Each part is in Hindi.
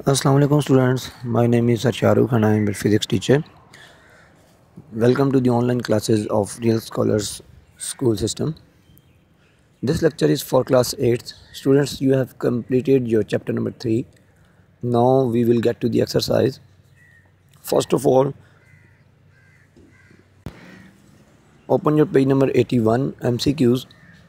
Assalamu alaikum students, my name is Shahrukh and I am a physics teacher. Welcome to the online classes of Real Scholars School System. This lecture is for class 8. Students, you have completed your chapter number 3. Now we will get to the exercise. First of all, open your page number 81, MCQs.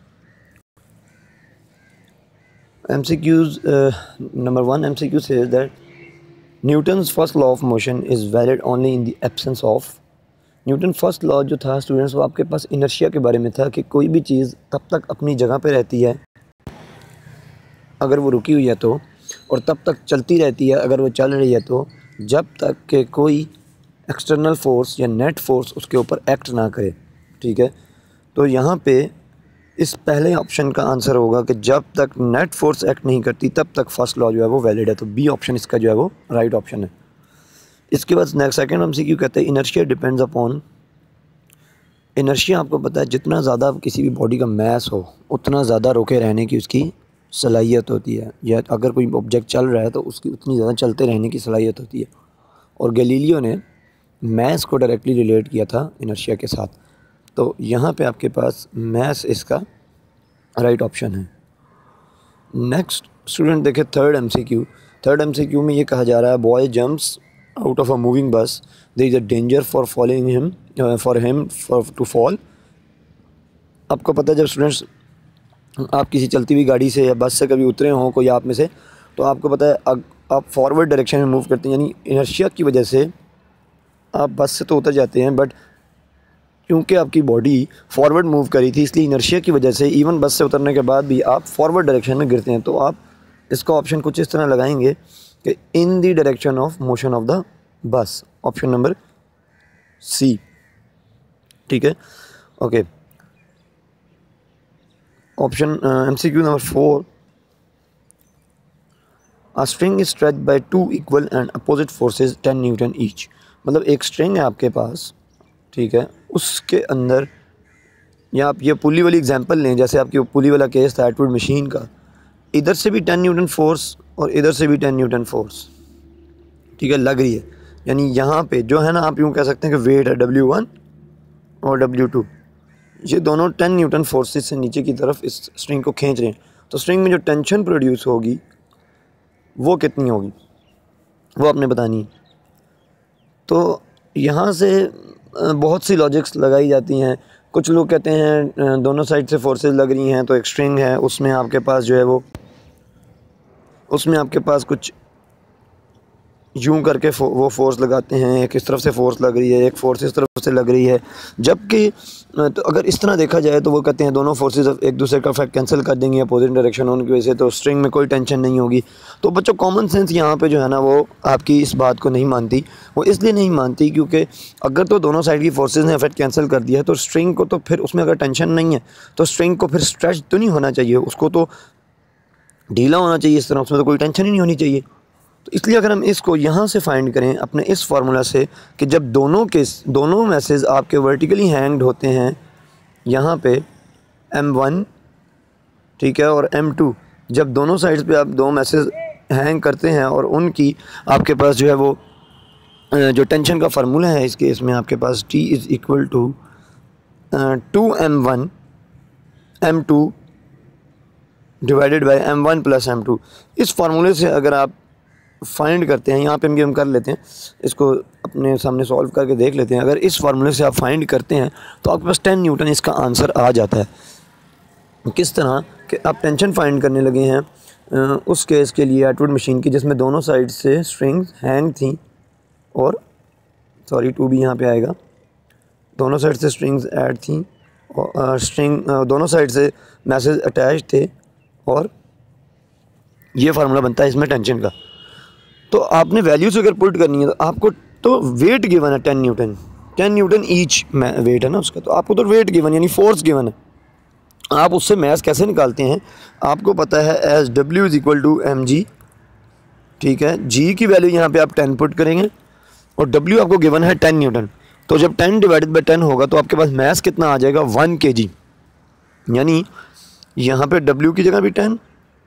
Number 1 MCQ says that Newton's first law of motion is valid only in the absence of. Newton first law जो था स्टूडेंट्स, वो आपके पास इनर्शिया के बारे में था कि कोई भी चीज़ तब तक अपनी जगह पे रहती है अगर वो रुकी हुई है तो, और तब तक चलती रहती है अगर वो चल रही है तो, जब तक कि कोई एक्सटर्नल फोर्स या नेट फोर्स उसके ऊपर एक्ट ना करे। ठीक है, तो यहाँ पे इस पहले ऑप्शन का आंसर होगा कि जब तक नेट फोर्स एक्ट नहीं करती तब तक फर्स्ट लॉ जो है वो वैलिड है। तो बी ऑप्शन इसका जो है वो राइट ऑप्शन है। इसके बाद नेक्स्ट सेकंड MCQ कहते हैं इनर्शिया डिपेंड्स अपॉन। इनर्शिया आपको पता है जितना ज़्यादा किसी भी बॉडी का मैस हो उतना ज़्यादा रोके रहने की उसकी सलाहियत होती है, या अगर कोई ऑब्जेक्ट चल रहा है तो उसकी उतनी ज़्यादा चलते रहने की सलाहियत होती है। और गैलीलियो ने मैस को डायरेक्टली रिलेट किया था इनर्शिया के साथ। तो यहाँ पे आपके पास मैस इसका राइट ऑप्शन है। नेक्स्ट स्टूडेंट देखें थर्ड MCQ में ये कहा जा रहा है boy jumps out of a moving bus, there is a danger for following him to fall. आपको पता है जब स्टूडेंट्स आप किसी चलती हुई गाड़ी से या बस से कभी उतरे हों कोई आप में से, तो आपको पता है आप फॉरवर्ड डायरेक्शन में मूव करते हैं, यानी इनर्शिया की वजह से आप बस से तो उतर जाते हैं, बट क्योंकि आपकी बॉडी फॉरवर्ड मूव करी थी इसलिए इनर्शिया की वजह से इवन बस से उतरने के बाद भी आप फॉरवर्ड डायरेक्शन में गिरते हैं। तो आप इसका ऑप्शन कुछ इस तरह लगाएंगे कि in the direction of motion of the bus, option number C. ठीक है, okay. Option MCQ number 4, a string is stretched by 2 equal and opposite forces 10 Newton each. मतलब एक स्ट्रिंग है आपके पास, ठीक है, उसके अंदर, या आप ये पुली वाली एग्जांपल लें, जैसे आपकी पुली वाला केस था एटवुड मशीन का, इधर से भी 10 न्यूटन फोर्स और इधर से भी 10 न्यूटन फोर्स, ठीक है, लग रही है। यानी यहाँ पे जो है ना, आप यूँ कह सकते हैं कि वेट है W1 और W2, ये दोनों 10 न्यूटन फोर्सेस से नीचे की तरफ इस स्ट्रिंग को खींच रहे हैं। तो स्ट्रिंग में जो टेंशन प्रोड्यूस होगी वो कितनी होगी वो आपने बतानी है। तो यहाँ से बहुत सी लॉजिक्स लगाई जाती हैं। कुछ लोग कहते हैं दोनों साइड से फोर्सेस लग रही हैं तो एक स्ट्रिंग है, उसमें आपके पास जो है वो, उसमें आपके पास कुछ यूं करके वो फोर्स लगाते हैं, एक इस तरफ से फोर्स लग रही है, एक फोर्स इस तरफ से लग रही है। जबकि तो अगर इस तरह देखा जाए तो वो कहते हैं दोनों फोर्सेस एक दूसरे का इफेक्ट कैंसिल कर देंगे अपोजिट डायरेक्शन होने की वजह से, तो स्ट्रिंग में कोई टेंशन नहीं होगी। तो बच्चों कॉमन सेंस यहाँ पे जो है ना वो आपकी इस बात को नहीं मानती। वो इसलिए नहीं मानती क्योंकि अगर तो दोनों साइड की फोर्सेज ने इफेक्ट कैंसिल कर दिया है तो स्ट्रिंग को तो फिर उसमें अगर टेंशन नहीं है तो स्ट्रिंग को फिर स्ट्रेच तो नहीं होना चाहिए, उसको तो ढीला होना चाहिए इस तरह, उसमें तो कोई टेंशन ही नहीं होनी चाहिए। तो इसलिए अगर हम इसको यहाँ से फाइंड करें अपने इस फार्मूला से कि जब दोनों मैसेज आपके वर्टिकली हैंग्ड होते हैं यहाँ पे M1, ठीक है, और M2, जब दोनों साइड्स पे आप दो मैसेज हैंग करते हैं और उनकी आपके पास जो है वो जो टेंशन का फार्मूला है इस केस में आपके पास T is equal to 2M1 M2 divided by M1 plus M2। इस फार्मूले से अगर आप फाइंड करते हैं, यहाँ पे हम कर लेते हैं, इसको अपने सामने सॉल्व करके देख लेते हैं। अगर इस फार्मूले से आप फाइंड करते हैं तो आपके पास 10 न्यूटन इसका आंसर आ जाता है। किस तरह कि आप टेंशन फाइंड करने लगे हैं उस केस के लिए एटवुड मशीन की जिसमें दोनों साइड से स्ट्रिंग्स हैंग थी, और सॉरी 2 भी यहाँ पे आएगा, दोनों साइड से स्ट्रिंग्स ऐड थी और दोनों साइड से मैसेज अटैच थे, और ये फार्मूला बनता है इसमें टेंशन का। तो आपने वैल्यूज अगर पुट करनी है तो आपको तो वेट गिवन है 10 न्यूटन ईच वेट है ना उसका, तो आपको तो वेट गिवन यानी फोर्स गिवन है। आप उससे मैस कैसे निकालते हैं, आपको पता है as W is equal to mg, ठीक है। G की वैल्यू यहाँ पे आप 10 पुट करेंगे और W आपको गिवन है 10 न्यूटन। तो जब 10 डिवाइडेड बाई 10 होगा तो आपके पास मैस कितना आ जाएगा 1 kg। यानी यहाँ पे W की जगह भी 10,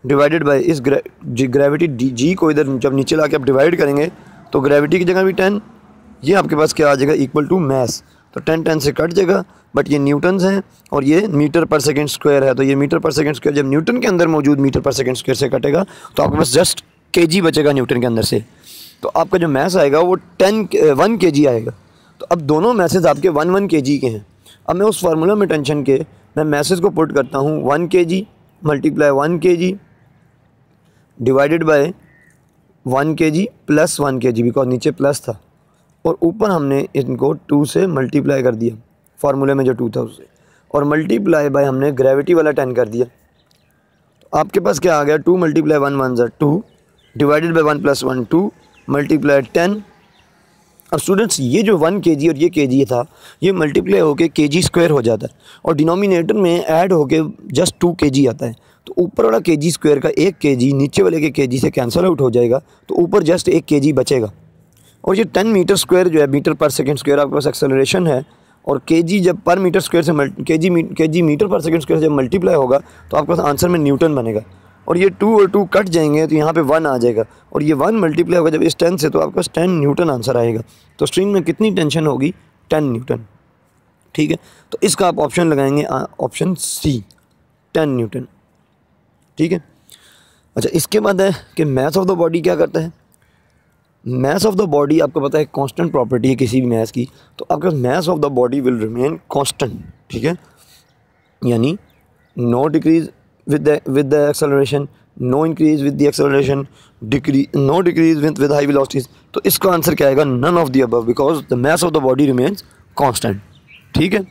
डिवाइडेड बाय इस ग्रेविटी जी को इधर जब नीचे ला के आप डिवाइड करेंगे तो ग्रेविटी की जगह भी 10, ये आपके पास क्या आ जाएगा इक्वल टू मैस। तो 10 से कट जाएगा, बट ये न्यूटन्स हैं और ये मीटर पर सेकंड स्क्वायर है। तो ये मीटर पर सेकंड स्क्वायर जब न्यूटन के अंदर मौजूद मीटर पर सेकंड स्क्वायर से कटेगा तो आपके पास जस्ट केजी बचेगा न्यूटन के अंदर से। तो आपका जो मैस आएगा वो 1 केजी आएगा। तो अब दोनों मैसेज आपके 1 केजी के हैं। अब मैं उस फार्मूला में टेंशन के मैं मैसेज को पुट करता हूँ 1 kg multiply 1 kg divided by 1 kg plus 1 kg, because नीचे प्लस था और ऊपर हमने इनको 2 से मल्टीप्लाई कर दिया, फार्मूले में जो 2 था उससे, और मल्टीप्लाई बाय हमने ग्रेविटी वाला 10 कर दिया। तो आपके पास क्या आ गया 2 मल्टीप्लाई 1 1 ज़ा 2 डिवाइडेड बाय 1 प्लस 1 2 मल्टीप्लाई 10। अब स्टूडेंट्स ये जो 1 केजी और ये केजी था ये मल्टीप्लाई होके केजी स्क्वायर हो जाता है और डिनोमिनेटर में ऐड होके जस्ट 2 केजी आता है। तो ऊपर वाला केजी स्क्वायर का 1 केजी नीचे वाले के केजी से कैंसिल आउट हो जाएगा, तो ऊपर जस्ट 1 केजी बचेगा। और ये 10 मीटर स्क्वायर जो है मीटर पर सेकंड स्क्वायर आपके पास एक्सेलरेशन है, और केजी जब पर मीटर स्क्वायर से केजी मीटर पर सेकंड स्क्वायर से जब मल्टीप्लाई होगा तो आपके पास आंसर में न्यूटन बनेगा। और ये 2 और 2 कट जाएंगे तो यहाँ पे 1 आ जाएगा, और ये 1 मल्टीप्लाई होगा जब इस 10 से तो आपके पास 10 न्यूटन आंसर आएगा। तो स्ट्रिंग में कितनी टेंशन होगी 10 न्यूटन। ठीक है, तो इसका आप ऑप्शन लगाएंगे ऑप्शन सी 10 न्यूटन। ठीक है, अच्छा इसके बाद है कि मास ऑफ द बॉडी क्या करता है। मास ऑफ द बॉडी आपको पता है कांस्टेंट प्रॉपर्टी है किसी भी मास की, तो आपका mass of the body will remain constant. ठीक है, यानी no decrease with the acceleration, no increase with the acceleration, no decrease with high velocities। तो इसका आंसर क्या आएगा none of the above because the mass of the body remains constant। ठीक है,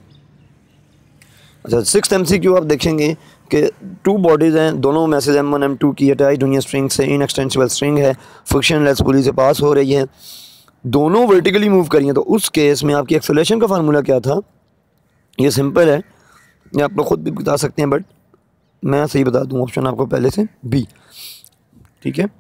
अच्छा 6th MCQ आप देखेंगे कि 2 बॉडीज़ हैं, दोनों मैसेज M1 M2 की अटैच्ड हुई स्ट्रिंग से, इनएक्सटेंसिबल स्ट्रिंग है, फ्रिक्शनलेस पुली से पास हो रही है, दोनों वर्टिकली मूव करी हैं। तो उस केस में आपकी एक्सेलरेशन का फार्मूला क्या था, ये सिंपल है, ये आप लोग खुद भी बता सकते हैं, बट मैं सही बता दूं ऑप्शन आपको पहले से बी। ठीक है,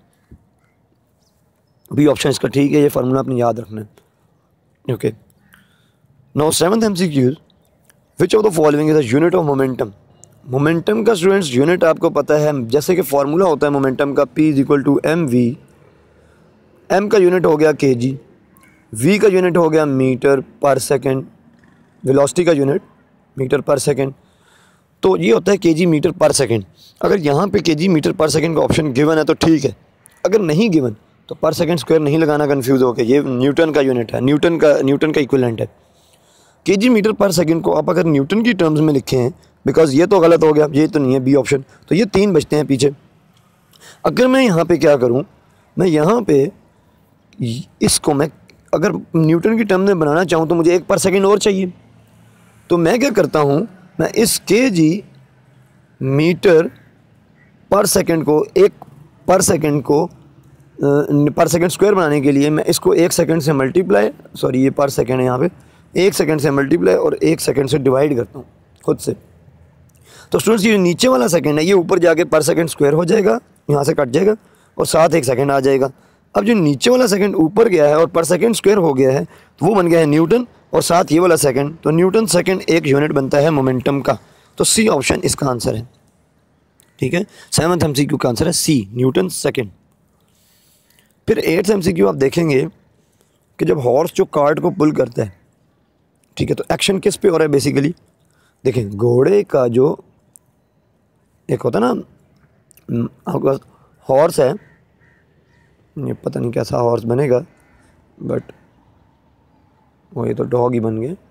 बी ऑप्शन इसका ठीक है, ये फार्मूला आपने याद रखना है। Okay, now 7th MCQ, which of the following is the unit of momentum. Momentum का स्टूडेंट्स यूनिट आपको पता है, जैसे कि फार्मूला होता है मोमेंटम का P = mv। m का यूनिट हो गया kg, v का यूनिट हो गया मीटर पर सेकेंड, वेलोसिटी का यूनिट मीटर पर सेकेंड। तो ये होता है केजी मीटर पर सेकंड। अगर यहाँ पे केजी मीटर पर सेकंड का ऑप्शन गिवन है तो ठीक है, अगर नहीं गिवन तो पर सेकंड स्क्वायर नहीं लगाना कंफ्यूज हो के, ये न्यूटन का यूनिट है, न्यूटन का इक्विवेलेंट है। केजी मीटर पर सेकंड को आप अगर न्यूटन की टर्म्स में लिखे हैं, बिकॉज ये तो गलत हो गया, ये तो नहीं है बी ऑप्शन, तो ये 3 बचते हैं पीछे। अगर मैं यहाँ पे क्या करूँ, मैं यहाँ पे इसको मैं अगर न्यूटन की टर्म में बनाना चाहूँ तो मुझे 1 पर सेकेंड और चाहिए। तो मैं क्या करता हूँ, मैं इस केजी मीटर पर सेकंड को 1 पर सेकंड को पर सेकंड स्क्वायर बनाने के लिए मैं इसको 1 सेकंड से मल्टीप्लाई, सॉरी ये पर सेकंड है, यहाँ पे 1 सेकंड से मल्टीप्लाई और 1 सेकंड से डिवाइड करता हूँ खुद से। तो स्टूडेंट्स ये नीचे वाला सेकंड है ये ऊपर जाके पर सेकंड स्क्वायर हो जाएगा, यहाँ से कट जाएगा और साथ 1 सेकंड आ जाएगा। अब जो नीचे वाला सेकंड ऊपर गया है और पर सेकंड स्क्वायर हो गया है तो वो बन गया है न्यूटन, और साथ ये वाला सेकंड, तो न्यूटन सेकंड एक यूनिट बनता है मोमेंटम का। तो सी ऑप्शन इसका आंसर है। ठीक है, 7th MCQ का आंसर है सी, न्यूटन सेकंड। फिर 8th MCQ आप देखेंगे कि जब हॉर्स जो कार्ट को पुल करता है, ठीक है, तो एक्शन किस पे हो रहा है बेसिकली। देखें, घोड़े का जो एक होता है ना, आपके पास हॉर्स है, ये पता नहीं कैसा हॉर्स बनेगा, बट वो ये तो डॉग ही बन गए।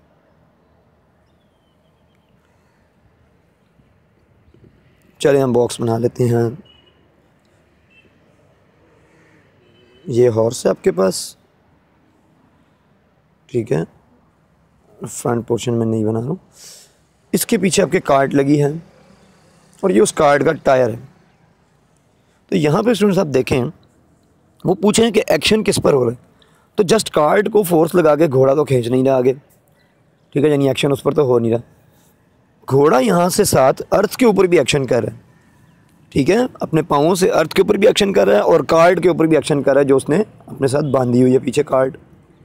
चलिए हम बॉक्स बना लेते हैं। ये हॉर्स है आपके पास, ठीक है, फ्रंट पोर्शन में नहीं बना रहा हूँ। इसके पीछे आपके कार्ट लगी है और ये उस कार्ट का टायर है। तो यहाँ पे स्टूडेंट्स आप देखें, वो पूछें कि एक्शन किस पर हो रहा है, तो जस्ट कार्ट को फोर्स लगा के घोड़ा तो खींच नहीं रहा आगे, ठीक है, यानी एक्शन उस पर तो हो नहीं रहा। घोड़ा यहाँ से साथ अर्थ के ऊपर भी एक्शन कर रहा है, ठीक है, अपने पाँवों से अर्थ के ऊपर भी एक्शन कर रहा है और कार्ट के ऊपर भी एक्शन कर रहा है जो उसने अपने साथ बांधी हुई है पीछे कार्ट,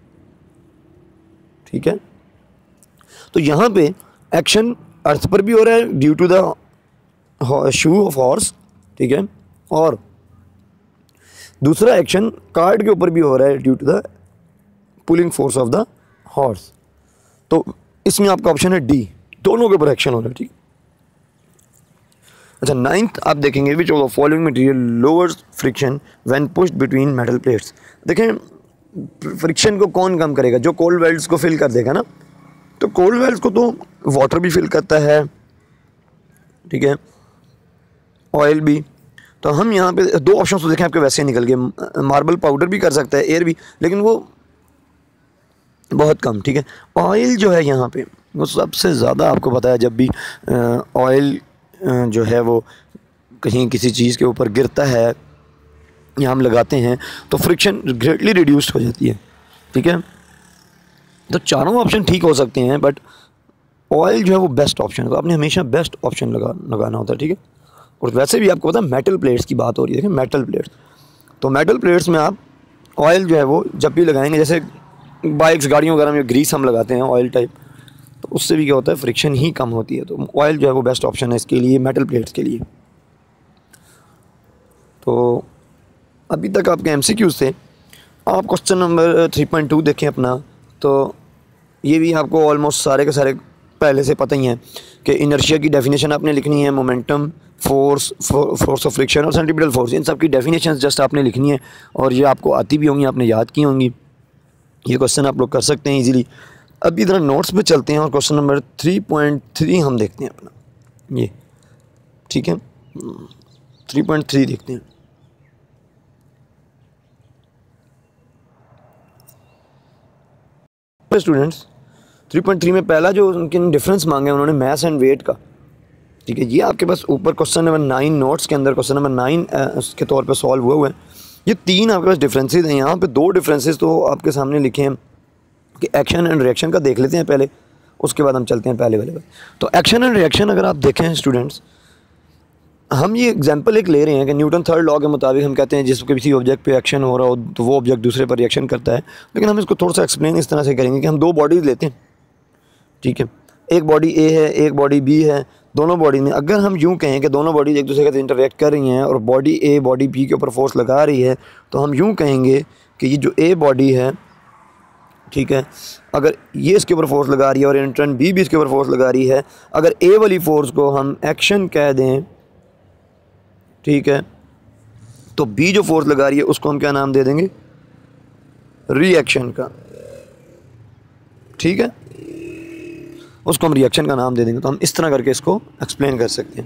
ठीक है। तो यहाँ पे एक्शन अर्थ पर भी हो रहा है due to the shoe of horse, ठीक है, और दूसरा एक्शन कार्ट के ऊपर भी हो रहा है due to the pulling force of the horse. तो इसमें आपका ऑप्शन है डी, दोनों के ऊपर एक्शन हो रहा है। ठीक। अच्छा, 9th आप देखेंगे which of the following material lowers friction when pushed between metal plates. देखें फ्रिक्शन को कौन कम करेगा, जो कोल्ड वेल्ड्स को फिल कर देगा ना, तो कोल्ड वेल्ड्स को तो वाटर भी फिल करता है, ठीक है, ऑयल भी। तो हम यहाँ पे दो ऑप्शन तो देखें आपके वैसे निकल गए, मार्बल पाउडर भी कर सकता है, एयर भी, लेकिन वो बहुत कम। ठीक है, ऑयल जो है यहाँ पे वो सबसे ज़्यादा, आपको पता है जब भी ऑयल जो है वो कहीं किसी चीज़ के ऊपर गिरता है या हम लगाते हैं तो फ्रिक्शन ग्रेटली रिड्यूस्ड हो जाती है। ठीक है, तो चारों ऑप्शन ठीक हो सकते हैं, बट ऑयल जो है वो बेस्ट ऑप्शन है, तो आपने हमेशा बेस्ट ऑप्शन लगाना होता है। ठीक है, और वैसे भी आपको पता है मेटल प्लेट्स की बात हो रही है, देखिए मेटल प्लेट्स, तो मेटल प्लेट्स में आप ऑयल जो है वो जब भी लगाएंगे, जैसे बाइक्स गाड़ियों वगैरह में ग्रीस हम लगाते हैं ऑयल टाइप, तो उससे भी क्या होता है फ्रिक्शन ही कम होती है। तो ऑयल जो है वो बेस्ट ऑप्शन है इसके लिए, मेटल प्लेट्स के लिए। तो अभी तक आपके MCQ से आप क्वेश्चन नंबर 3.2 देखें अपना, तो ये भी आपको ऑलमोस्ट सारे के सारे पहले से पता ही हैं कि इनर्शिया की डेफिनेशन आपने लिखनी है, मोमेंटम, फोर्स ऑफ फ्रिक्शन और सेंट्रीपिटल फोर्स, इन सब की डेफिनेशन जस्ट आपने लिखनी है, और ये आपको आती भी होंगी, आपने याद की होंगी। ये क्वेश्चन आप लोग कर सकते हैं इजीली। अभी इधर नोट्स पे चलते हैं और क्वेश्चन नंबर 3.3 हम देखते हैं अपना ये। ठीक है, 3.3 देखते हैं। स्टूडेंट्स 3.3 में पहला जो उनके डिफरेंस मांगे उन्होंने मैस एंड वेट का। ठीक है, ये आपके पास ऊपर क्वेश्चन नंबर 9 नोट्स के अंदर क्वेश्चन नंबर 9 के तौर पे सॉल्व हुए हैं। ये तीन आपके पास डिफरेंसेस हैं। यहाँ पे दो डिफरेंसेस तो आपके सामने लिखे हैं कि एक्शन एंड रिएक्शन का देख लेते हैं पहले, उसके बाद हम चलते हैं पहले वाले पर। तो एक्शन एंड रिएक्शन अगर आप देखें स्टूडेंट्स, हम ये एग्जांपल एक ले रहे हैं कि न्यूटन थर्ड लॉ के मुताबिक हम कहते हैं जिस किसी ऑब्जेक्ट पे एक्शन हो रहा हो तो वो ऑब्जेक्ट दूसरे पर रिएक्शन करता है। लेकिन हम इसको थोड़ा सा एक्सप्लेन इस तरह से करेंगे कि हम दो बॉडीज़ लेते हैं। ठीक है, एक बॉडी ए है, एक बॉडी बी है। दोनों बॉडी में अगर हम यूँ कहें कि दोनों बॉडीज एक दूसरे के साथ इंटरेक्ट कर रही हैं और बॉडी ए बॉडी बी के ऊपर फोर्स लगा रही है, तो हम यूँ कहेंगे कि ये जो ए बॉडी है, ठीक है, अगर ये इसके ऊपर फोर्स लगा रही है और इन टर्न बी भी इसके ऊपर फोर्स लगा रही है, अगर ए वाली फोर्स को हम एक्शन कह दें, ठीक है, तो बी जो फोर्स लगा रही है उसको हम क्या नाम दे देंगे, रिएक्शन का। ठीक है, उसको हम रिएक्शन का नाम दे देंगे। तो हम इस तरह करके इसको एक्सप्लेन कर सकते हैं।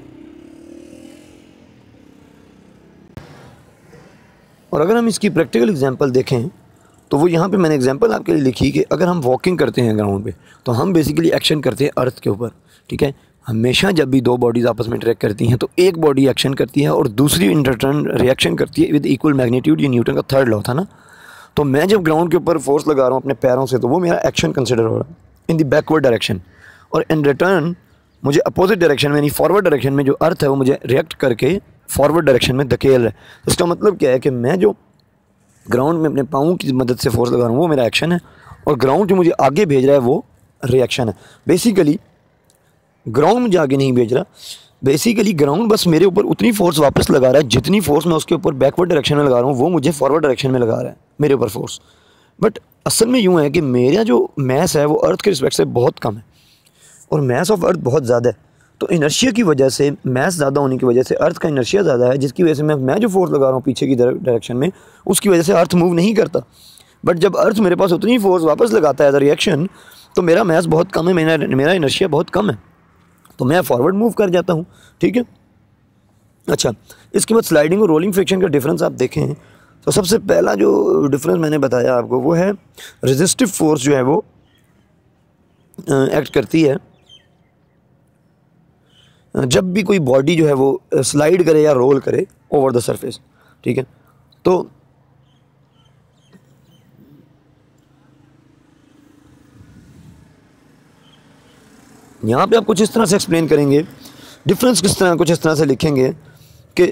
और अगर हम इसकी प्रैक्टिकल एग्जांपल देखें तो वो यहाँ पे मैंने एग्जांपल आपके लिए लिखी कि अगर हम वॉकिंग करते हैं ग्राउंड पे तो हम बेसिकली एक्शन करते हैं अर्थ के ऊपर। ठीक है, हमेशा जब भी दो बॉडीज़ आपस में इंटरेक्ट करती हैं तो एक बॉडी एक्शन करती है और दूसरी इन रिटर्न रिएक्शन करती है विद इक्वल मैग्नीट्यूड। ये न्यूटन का थर्ड लॉ था ना। तो मैं जब ग्राउंड के ऊपर फोर्स लगा रहा हूँ अपने पैरों से तो वो मेरा एक्शन कंसिडर हो रहा है इन द बैकवर्ड डायरेक्शन, और इन रिटर्न मुझे अपोजिट डायरेक्शन में यानी फॉरवर्ड डायरेक्शन में जो अर्थ है वो मुझे रिएक्ट करके फॉरवर्ड डायरेक्शन में धकेल रहा है। तो इसका मतलब क्या है कि मैं जो ग्राउंड में अपने पाँव की मदद से फोर्स लगा रहा हूँ वो मेरा एक्शन है, और ग्राउंड जो मुझे आगे भेज रहा है वो रिएक्शन है। बेसिकली ग्राउंड मुझे आगे नहीं भेज रहा, बेसिकली ग्राउंड बस मेरे ऊपर उतनी फोर्स वापस लगा रहा है जितनी फोर्स मैं उसके ऊपर बैकवर्ड डायरेक्शन में लगा रहा हूँ वो मुझे फॉरवर्ड डायरेक्शन में लगा रहा है मेरे ऊपर फोर्स। बट असल में यूँ है कि मेरा जो मैस है वो अर्थ के रिस्पेक्ट से बहुत कम है और मैस ऑफ अर्थ बहुत ज़्यादा है। तो इनर्शिया की वजह से, मैस ज़्यादा होने की वजह से अर्थ का इनर्शिया ज़्यादा है, जिसकी वजह से मैं जो फोर्स लगा रहा हूँ पीछे की डायरेक्शन में उसकी वजह से अर्थ मूव नहीं करता। बट जब अर्थ मेरे पास उतनी फोर्स वापस लगाता है एज अ रिएक्शन तो मेरा मैस बहुत कम है, मेरा इनर्शिया बहुत कम है, तो मैं फॉरवर्ड मूव कर जाता हूँ। ठीक है, अच्छा, इसके बाद स्लाइडिंग और रोलिंग फ्रिक्शन का डिफरेंस आप देखें तो सबसे पहला जो डिफरेंस मैंने बताया आपको वो है रेजिस्टिव फोर्स जो है वो एक्ट करती है जब भी कोई बॉडी जो है वो स्लाइड करे या रोल करे ओवर द सरफेस। ठीक है, तो यहाँ पे आप कुछ इस तरह से एक्सप्लेन करेंगे, डिफरेंस किस तरह कुछ इस तरह से लिखेंगे कि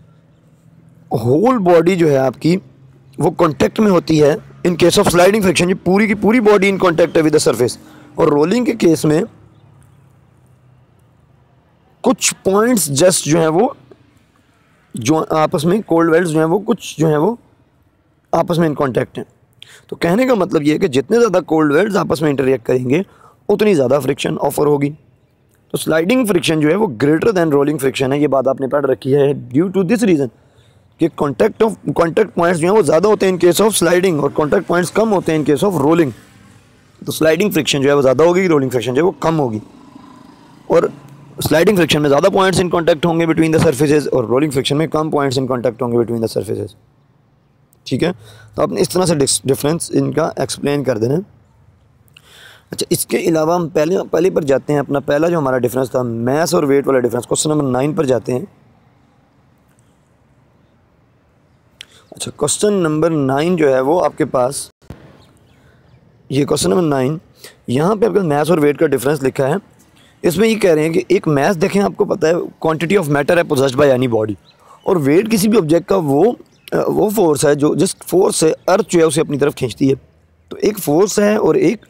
होल बॉडी जो है आपकी वो कांटेक्ट में होती है in case of sliding friction, ये पूरी की पूरी बॉडी इन कांटेक्ट है विद द सरफेस, और रोलिंग के केस में कुछ पॉइंट्स जस्ट जो है वो जो आपस में कोल्ड वेल्ड्स जो हैं वो कुछ जो हैं वो आपस में इन कॉन्टैक्ट हैं। तो कहने का मतलब ये है कि जितने ज़्यादा कोल्ड वेल्ड्स आपस में इंटरेक्ट करेंगे उतनी ज़्यादा फ्रिक्शन ऑफर होगी। तो स्लाइडिंग फ्रिक्शन जो है वो ग्रेटर दैन रोलिंग फ्रिक्शन है, ये बात आपने पढ़ रखी है। ड्यू टू दिस रीज़न कि कॉन्टैक्ट पॉइंट्स जो हैं वो ज़्यादा होते हैं इन केस ऑफ स्लाइडिंग और कॉन्टैक्ट पॉइंट्स कम होते हैं इन केस ऑफ रोलिंग। तो स्लाइडिंग फ्रिक्शन जो है वो ज़्यादा होगी, रोलिंग फ्रिक्शन जो है वो कम होगी। और स्लाइडिंग फ्रिक्शन में ज़्यादा पॉइंट्स इन कॉन्टैक्ट होंगे बिटवीन द सर्फेसेज और रोलिंग फ्रिक्शन में कम पॉइंट्स इन कॉन्टैक्ट होंगे बिटवीन द सर्फेसेज। ठीक है, तो आपने इस तरह से डिफरेंस इनका एक्सप्लेन कर देना। अच्छा, इसके अलावा हम पहले पर जाते हैं। अपना पहला जो हमारा डिफरेंस था मैस और वेट वाला डिफरेंस, क्वेश्चन नंबर 9 पर जाते हैं। अच्छा, क्वेश्चन नंबर 9 जो है वो आपके पास, ये क्वेश्चन नंबर 9 यहाँ पे आपका मैस और वेट का डिफरेंस लिखा है। इसमें ये कह रहे हैं कि एक मैस देखें, आपको पता है क्वांटिटी ऑफ मैटर है पोजेस्ड बाय एनी बॉडी, और वेट किसी भी ऑब्जेक्ट का वो फोर्स है जो जिस फोर्स से अर्थ जो है उसे अपनी तरफ खींचती है। तो एक फोर्स है और एक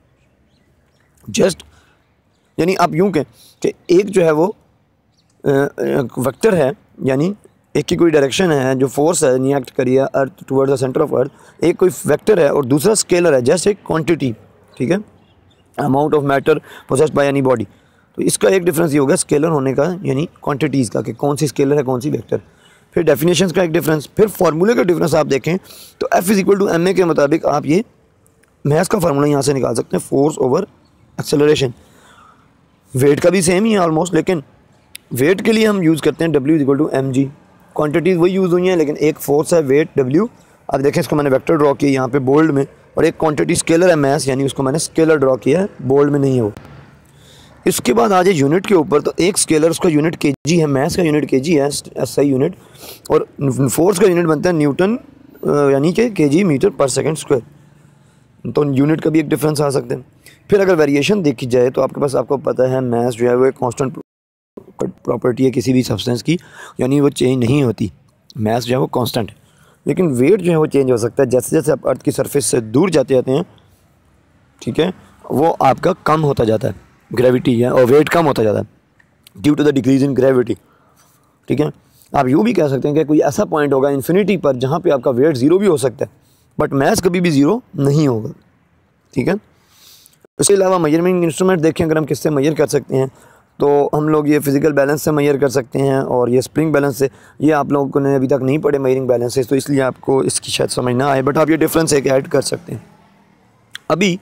जस्ट, यानी आप यूँ कहें कि एक जो है वो वेक्टर है, यानी एक की कोई डायरेक्शन है जो फोर्स है नहीं एक्ट करिए earth towards the centre of earth, एक कोई वेक्टर है और दूसरा स्केलर है जैसे क्वांटिटी। ठीक है, amount of matter possessed by any body. तो इसका एक डिफरेंस ये होगा स्केलर होने का, यानी क्वांटिटीज़ का, कि कौन सी स्केलर है कौन सी वेक्टर। फिर डेफिनेशंस का एक डिफरेंस, फिर फार्मूले का डिफरेंस आप देखें तो F = ma के मुताबिक आप ये मैथ्स का फार्मूला यहाँ से निकाल सकते हैं, फोर्स ओवर एक्सेलरेशन। वेट का भी सेम ही है ऑलमोस्ट, लेकिन वेट के लिए हम यूज़ करते हैं W = mg। क्वांटिटीज़ वही यूज़ हुई हैं, लेकिन एक फोर्स है वेट W, आप देखें इसको मैंने वेक्टर ड्रॉ किया यहाँ पे बोल्ड में, और एक क्वांटिटी स्केलर है मैस, यानी उसको मैंने स्केलर ड्रॉ किया है, बोल्ड में नहीं है वो। इसके बाद आ जाए यूनिट के ऊपर, तो एक स्केलर उसका यूनिट केजी है, मैस का यूनिट केजी है, SI यूनिट, और फोर्स का यूनिट बनता है न्यूटन, यानी कि केजी मीटर पर सेकंड स्क्वायर। तो यूनिट का भी एक डिफरेंस आ सकते हैं। फिर अगर वेरिएशन देखी जाए तो आपके पास, आपको पता है मैस जो है वो एक कांस्टेंट प्रॉपर्टी है किसी भी सब्सटेंस की, यानी वो चेंज नहीं होती, मैस जो है वो कांस्टेंट है। लेकिन वेट जो है वो चेंज हो सकता है जैसे जैसे आप अर्थ की सरफेस से दूर जाते जाते हैं। ठीक है, वो आपका कम होता जाता है, ग्रेविटी है, और वेट कम होता जाता है due to the decrease in gravity. ठीक है, आप यूँ भी कह सकते हैं कि कोई ऐसा पॉइंट होगा इन्फिनिटी पर जहाँ पे आपका वेट ज़ीरो भी हो सकता है, बट मैस कभी भी ज़ीरो नहीं होगा। ठीक है, इसके अलावा मेजरमेंट इंस्ट्रूमेंट देखें अगर हम किससे मेजर कर सकते हैं, तो हम लोग ये फिज़िकल बैलेंस से मेजर कर सकते हैं, और ये स्प्रिंग बैलेंस से। ये आप लोगों ने अभी तक नहीं पढ़े मेजरिंग बैलेंसेस, तो इसलिए आपको इसकी शायद समझ ना आए, बट आप ये डिफरेंस एक ऐड कर सकते हैं। अभी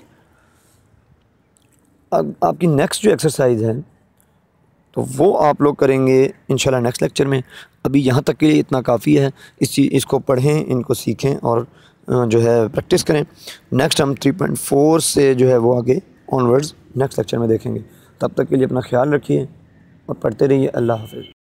अब आपकी नेक्स्ट जो एक्सरसाइज है तो वो आप लोग करेंगे इंशाल्लाह नेक्स्ट लेक्चर में। अभी यहाँ तक के लिए इतना काफ़ी है। इसको पढ़ें, इनको सीखें और जो है प्रैक्टिस करें। नेक्स्ट हम 3.4 से जो है वो आगे ऑनवर्ड्स नेक्स्ट लेक्चर में देखेंगे। तब तक के लिए अपना ख्याल रखिए और पढ़ते रहिए। अल्लाह हाफ़िज़।